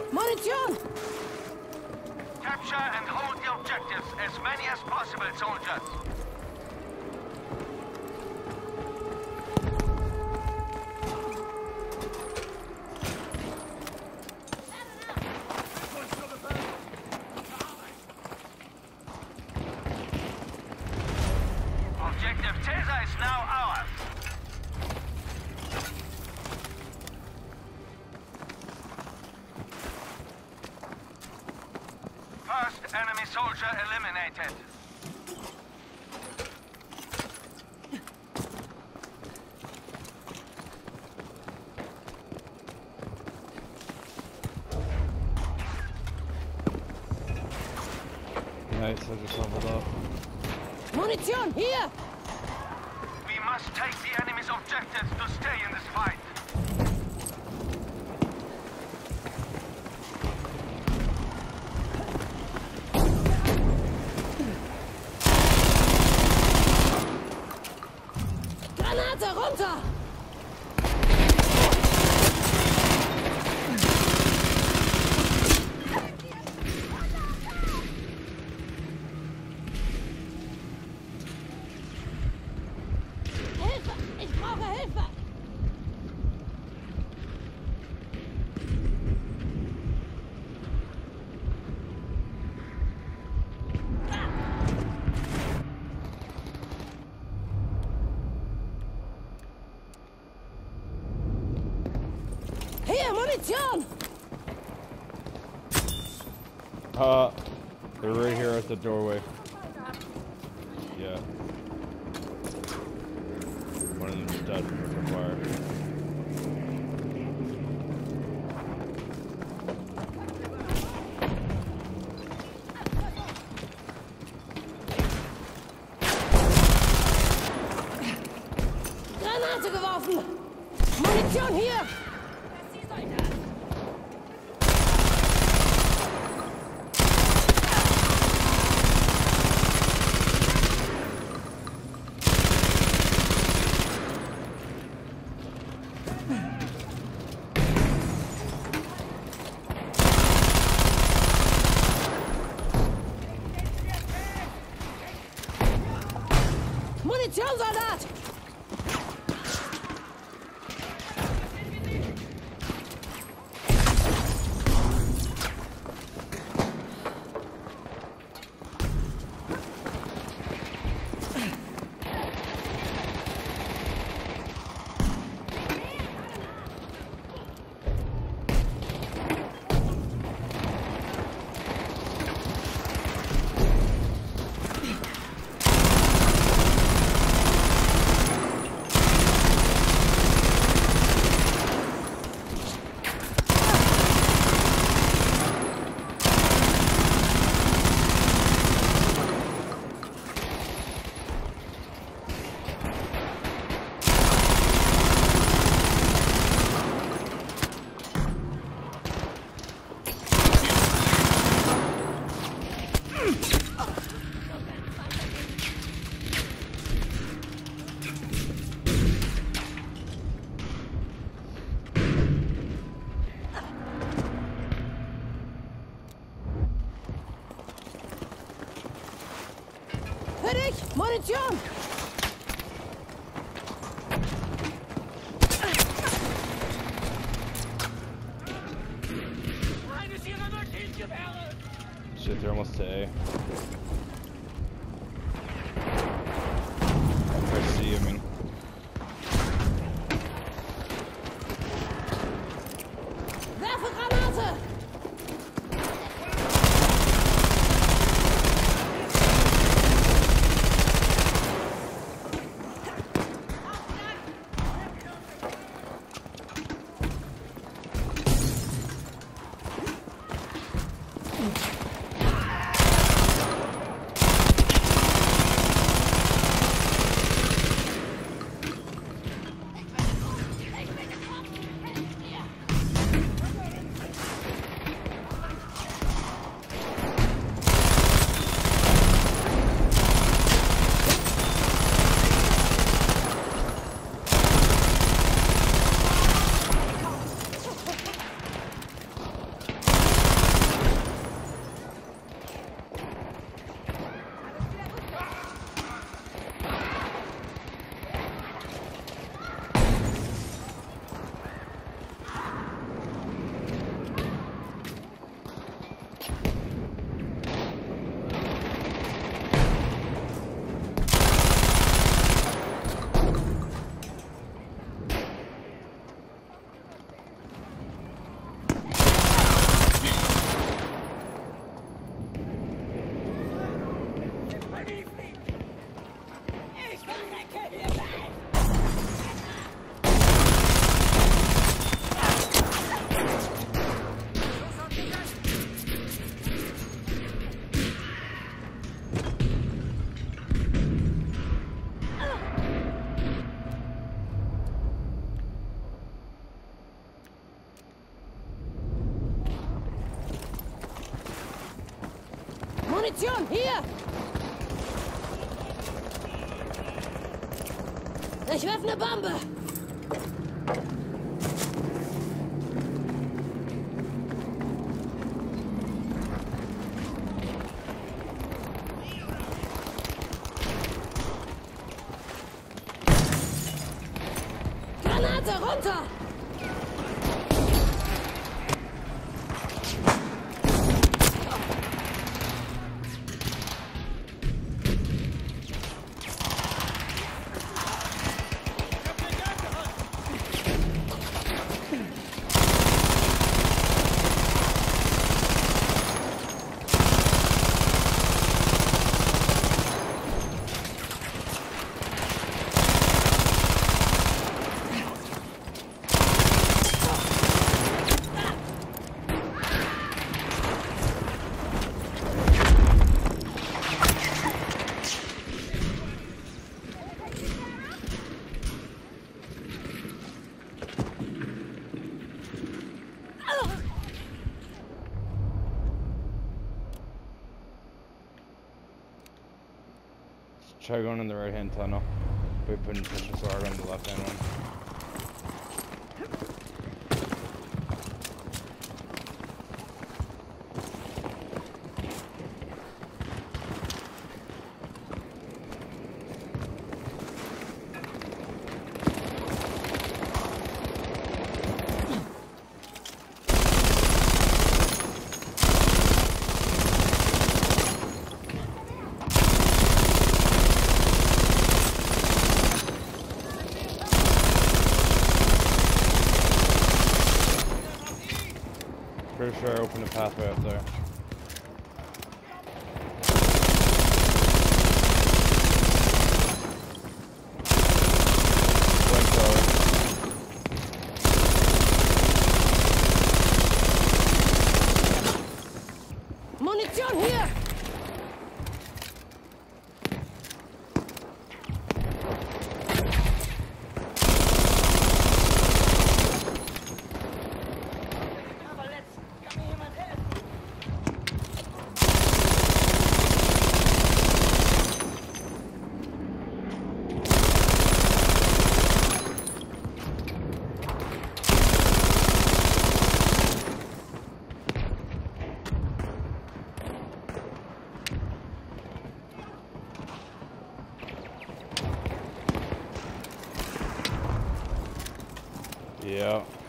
Munition! Capture and hold the objectives, as many as possible, soldiers. Objective Taser is now ours. First enemy soldier eliminated. Nice, I just leveled up. Munition, hier! We must take the enemy's objectives to stay in this fight. Granate runter! Hilfe! Ich brauche Hilfe! Hier, Munition! They're right here at the doorway. Yeah. One of them's dead from the fire. Granate geworfen! Munition hier! Munitionssoldat! Für dich! Munition! Shit, they're almost to A. Or C, I mean. Werfe Granate! Munition, hier! Ich werf eine Bombe! Granate, runter! Try going in the right-hand tunnel. We put pushing so hard on the left-hand one. Pretty sure I opened a pathway up there. Munition, hier! Yeah.